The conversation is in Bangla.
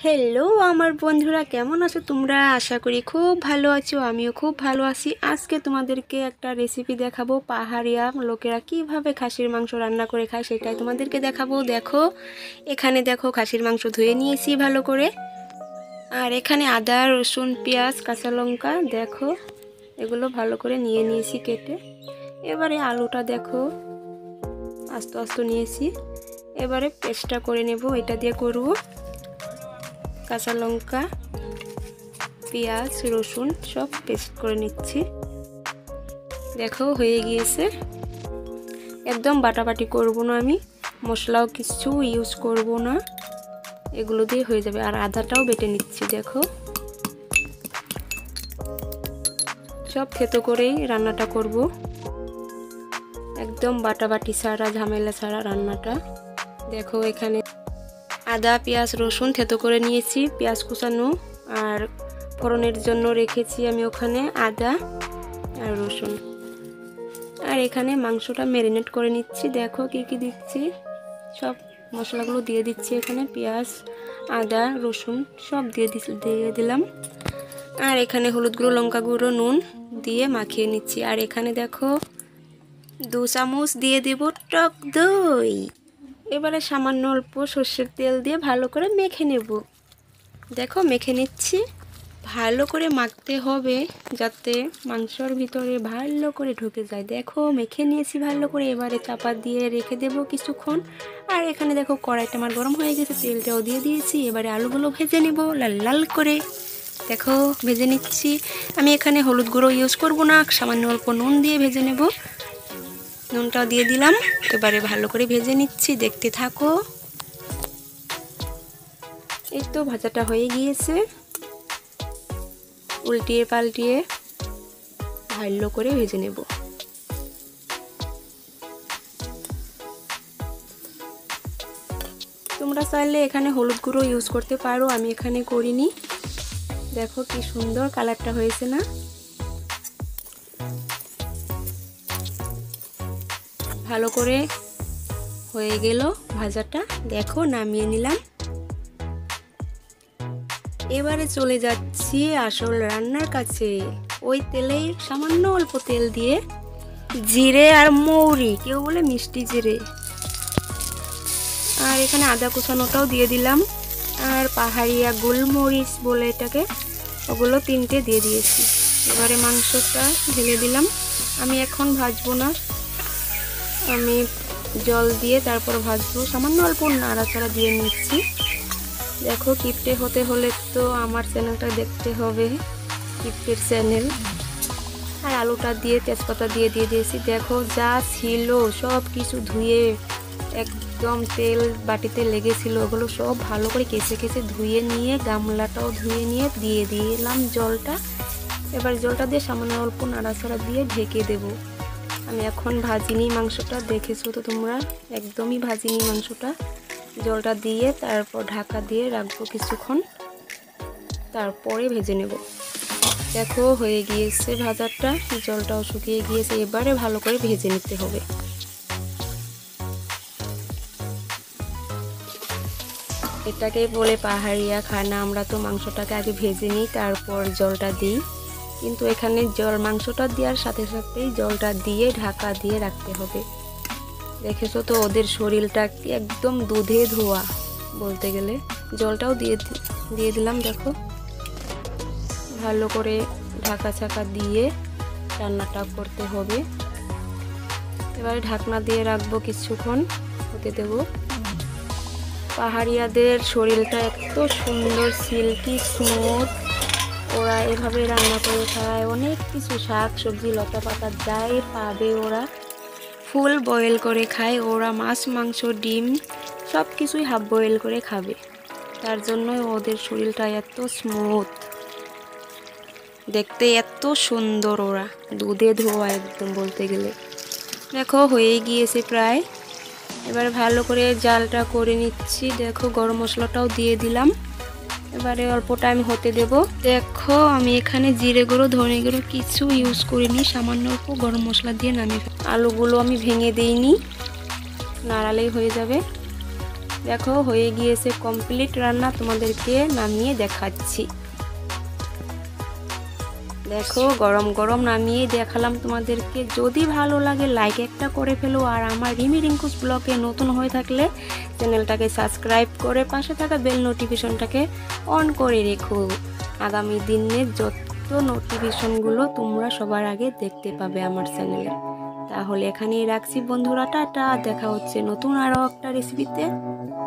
হ্যালো আমার বন্ধুরা, কেমন আছো তোমরা? আশা করি খুব ভালো আছো। আমিও খুব ভালো আছি। আজকে তোমাদেরকে একটা রেসিপি দেখাবো। পাহাড়িয়া লোকেরা কিভাবে খাসির মাংস রান্না করে খায় সেটাই তোমাদেরকে দেখাবো। দেখো, এখানে দেখো খাসির মাংস ধুয়ে নিয়েছি ভালো করে। আর এখানে আদা, রসুন, পেঁয়াজ, কাঁচা লঙ্কা দেখো এগুলো ভালো করে নিয়ে নিয়েছি কেটে। এবারে আলুটা দেখো আস্তে আস্তে নিয়েছি। এবারে পেস্টটা করে নেব, এটা দিয়ে করব। কাঁচা লঙ্কা, পেঁয়াজ, রসুন সব পেস্ট করে নিচ্ছি। দেখো হয়ে গিয়েছে। একদম বাটাবাটি করব না, আমি মশলাও কিছু ইউজ করব না, এগুলো দিয়ে হয়ে যাবে। আর আদাটাও বেটে নিচ্ছি। দেখো সব থেতো করেই রান্নাটা করব, একদম বাটাবাটি ছাড়া, ঝামেলা ছাড়া রান্নাটা। দেখো এখানে আদা, পেঁয়াজ, রসুন থেতো করে নিয়েছি, পেঁয়াজ কুচানো। আর ফোড়নের জন্য রেখেছি আমি ওখানে আদা আর রসুন। আর এখানে মাংসটা ম্যারিনেট করে নিচ্ছি। দেখো কি কি দিচ্ছি, সব মশলাগুলো দিয়ে দিচ্ছি এখানে। পেঁয়াজ, আদা, রসুন সব দিয়ে দিলাম। আর এখানে হলুদ গুঁড়ো, লঙ্কা গুঁড়ো, নুন দিয়ে মাখিয়ে নিচ্ছি। আর এখানে দেখো 2 চামচ দিয়ে দেব টক দই। এবারে সামান্য অল্প সর্ষের তেল দিয়ে ভালো করে মেখে নেব। দেখো মেখে নিচ্ছি। ভালো করে মাখতে হবে যাতে মাংসর ভিতরে ভালো করে ঢুকে যায়। দেখো মেখে নিয়েছি ভালো করে। এবারে চাপা দিয়ে রেখে দেব কিছুক্ষণ। আর এখানে দেখো কড়াইটা আমার গরম হয়ে গেছে, তেলটাও দিয়ে দিয়েছি। এবারে আলুগুলো ভেজে নেব লাল লাল করে। দেখো ভেজে নিচ্ছি। আমি এখানে হলুদ গুঁড়ো ইউজ করব না, সামান্য অল্প নুন দিয়ে ভেজে নেব। নুনটাও দিয়ে দিলাম। এবারে ভালো করে ভেজে নিচ্ছি, দেখতে থাকো। এই তো ভাজাটা হয়ে গিয়েছে। উল্টিয়ে পাল্টিয়ে ভালো করে ভেজে নেব। তোমরা চাইলে এখানে হলুদ গুঁড়ো ইউজ করতে পারো, আমি এখানে করিনি। দেখো কি সুন্দর কালারটা হয়েছে না? ভালো করে হয়ে গেল ভাজাটা। দেখো নামিয়ে নিলাম। এবারে চলে যাচ্ছি আসল রান্নার কাছে। ওই তেলেই সামান্য অল্প তেল দিয়ে জিরে আর মৌরি, কেউ বলে মিষ্টি জিরে, আর এখানে আদা কুচানোটাও দিয়ে দিলাম। আর পাহাড়িয়া গোলমরিচ বলে এটাকে, ওগুলো 3টে দিয়ে দিয়েছি। এবারে মাংসটা ঢেলে দিলাম। আমি এখন ভাজবো না, আমি জল দিয়ে তারপর ভাজবো। সামান্য অল্প নাড়াচাড়া দিয়ে নিচ্ছি। দেখো কিপ্টে হতে হলে তো আমার চ্যানেলটা দেখতে হবে, কিপ্টের চ্যানেল। আর আলুটা দিয়ে তেজপাতা দিয়ে দিয়েছি। দেখো যা ছিল সব কিছু ধুয়ে, একদম তেল বাটিতে লেগেছিল, ওগুলো সব ভালো করে কেচে কেচে ধুয়ে নিয়ে, গামলাটাও ধুয়ে নিয়ে দিয়ে দিলাম জলটা। এবার জলটা দিয়ে সামান্য অল্প নাড়াচাড়া দিয়ে ঢেকে দেব। আমি এখন ভাজিনি মাংসটা, দেখেছো তো তোমরা, একদমই ভাজিনি মাংসটা। জলটা দিয়ে তারপর ঢাকা দিয়ে রাখবো কিছুক্ষণ, তারপরে ভেজে নেব। দেখো হয়ে গিয়েছে ভাজাটা, জলটাও শুকিয়ে গিয়েছে। এবারে ভালো করে ভেজে নিতে হবে। এটাকে বলে পাহাড়িয়া খানা। আমরা তো মাংসটাকে আগে ভেজে নিই, তারপর জলটা দিই। কিন্তু এখানে মাংসটা দেওয়ার সাথে সাথেই জলটা দিয়ে ঢাকা দিয়ে রাখতে হবে। দেখেছো তো ওদের শরীরটা একদম দুধে ধোয়া বলতে গেলে। জলটাও দিয়ে দিলাম। দেখো ভালো করে ঢাকা ছাকা দিয়ে রান্নাটা করতে হবে। এবারে ঢাকনা দিয়ে রাখবো, কিছুক্ষণ হতে দেব। পাহাড়িয়াদের শরীরটা এত সুন্দর, সিল্কি স্মুথ। ওরা এভাবে রান্না করে খায় অনেক কিছু, শাক সবজি লতা পাতা যাই পাবে ওরা ফুল বয়েল করে খায়। ওরা মাছ, মাংস, ডিম সব কিছুই হাফ বয়েল করে খাবে। তার জন্য ওদের শরীরটা এত স্মুথ, দেখতে এত সুন্দর। ওরা দুধে ধোয়া একদম বলতে গেলে। দেখো হয়ে গিয়েছে প্রায়। এবার ভালো করে জালটা করে নিচ্ছি। দেখো গরম মশলাটাও দিয়ে দিলাম। এবারে অল্প টাইম হতে দেব। দেখো আমি এখানে জিরে গুঁড়ো, ধনে গুঁড়ো কিছু ইউজ করিনি, সামান্য অল্প গরম মশলা দিয়ে নামিয়ে। আলুগুলো আমি ভেঙে দিইনি, নাড়ালেই হয়ে যাবে। দেখো হয়ে গিয়েছে কমপ্লিট রান্না, তোমাদেরকে নামিয়ে দেখাচ্ছি। দেখো গরম গরম নামিয়ে দেখালাম তোমাদেরকে। যদি ভালো লাগে লাইক একটা করে ফেলো, আর আমার রিমি রিঙ্কুস ব্লগে নতুন হয়ে থাকলে চ্যানেলটাকে সাবস্ক্রাইব করে পাশে থাকা বেল নোটিফিকেশনটাকে অন করে রেখো। আগামী দিনের যত নোটিফিকেশনগুলো তোমরা সবার আগে দেখতে পাবে আমার চ্যানেলে। তাহলে এখানেই রাখছি বন্ধুরা, টাটা। দেখা হচ্ছে নতুন আরও একটা রেসিপিতে।